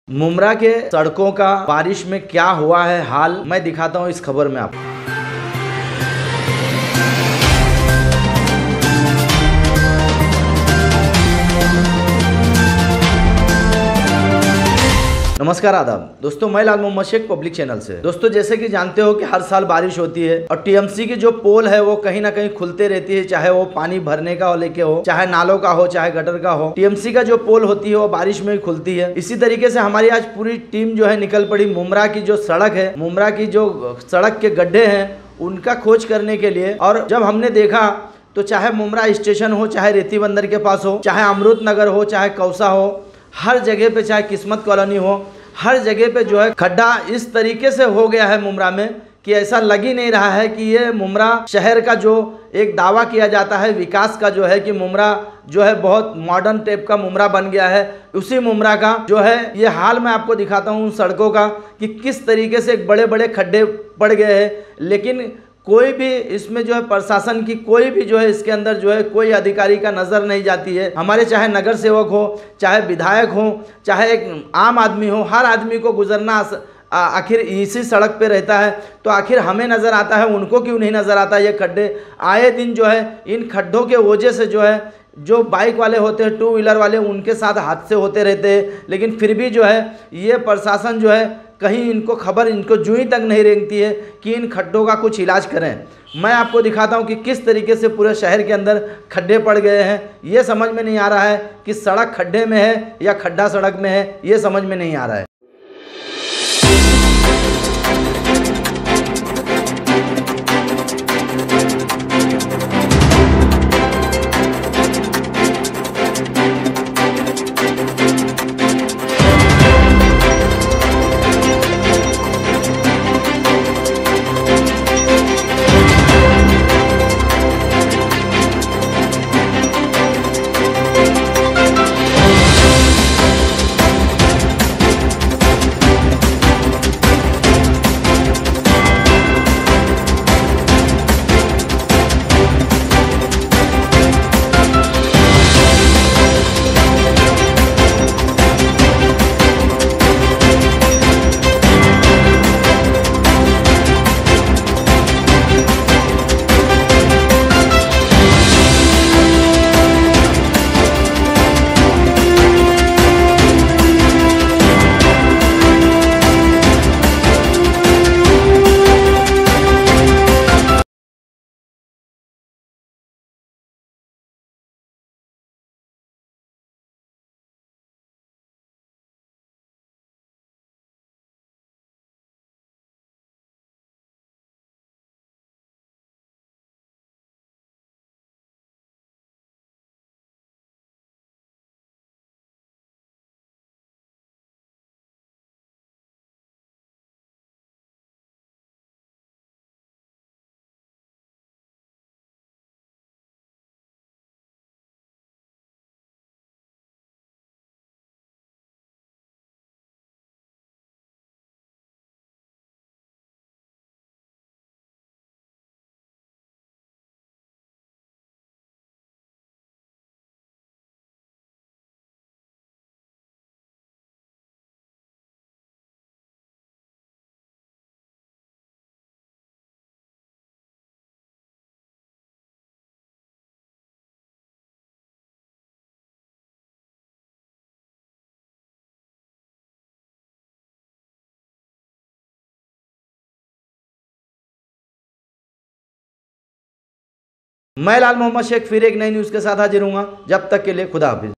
मुमरा के सड़कों का बारिश में क्या हुआ है हाल, मैं दिखाता हूँ इस खबर में आपको। नमस्कार आदाब दोस्तों, मैं लाल मोहम्मद शेख पब्लिक चैनल से। दोस्तों जैसे कि जानते हो कि हर साल बारिश होती है और टीएमसी की जो पोल है वो कहीं ना कहीं खुलते रहती है, चाहे वो पानी भरने का हो लेके हो, चाहे नालों का हो, चाहे गटर का हो। टीएमसी का जो पोल होती है वो बारिश में ही खुलती है। इसी तरीके से हमारी आज पूरी टीम जो है निकल पड़ी मुमरा की जो सड़क है, मुमरा की जो सड़क के गड्ढे हैं उनका खोज करने के लिए। और जब हमने देखा तो चाहे मुमरा स्टेशन हो, चाहे रेती बंदर के पास हो, चाहे अमृत नगर हो, चाहे कौसा हो, हर जगह पे, चाहे किस्मत कॉलोनी हो, हर जगह पे जो है खड्डा इस तरीके से हो गया है मुमरा में कि ऐसा लग ही नहीं रहा है कि ये मुमरा शहर का जो एक दावा किया जाता है विकास का, जो है कि मुमरा जो है बहुत मॉडर्न टाइप का मुमरा बन गया है। उसी मुमरा का जो है ये हाल मैं आपको दिखाता हूँ सड़कों का कि किस तरीके से बड़े बड़े खड्डे पड़ गए हैं। लेकिन कोई भी इसमें जो है प्रशासन की कोई भी जो है इसके अंदर जो है कोई अधिकारी का नज़र नहीं जाती है। हमारे चाहे नगर सेवक हो, चाहे विधायक हो, चाहे एक आम आदमी हो, हर आदमी को गुजरना आखिर इसी सड़क पे रहता है। तो आखिर हमें नज़र आता है, उनको क्यों नहीं नज़र आता? ये खड्डे आए दिन जो है इन खड्डों के वजह से जो है जो बाइक वाले होते हैं, टू व्हीलर वाले, उनके साथ हादसे होते रहते हैं। लेकिन फिर भी जो है ये प्रशासन जो है कहीं इनको खबर, इनको जूई तक नहीं रेंगती है कि इन खड्डों का कुछ इलाज करें। मैं आपको दिखाता हूं कि किस तरीके से पूरे शहर के अंदर खड्डे पड़ गए हैं। ये समझ में नहीं आ रहा है कि सड़क खड्डे में है या खड्डा सड़क में है, ये समझ में नहीं आ रहा है। मैं लाल मोहम्मद शेख फिर एक नई न्यूज़ के साथ हाजिर हूँगा। जब तक के लिए खुदा हाफिज।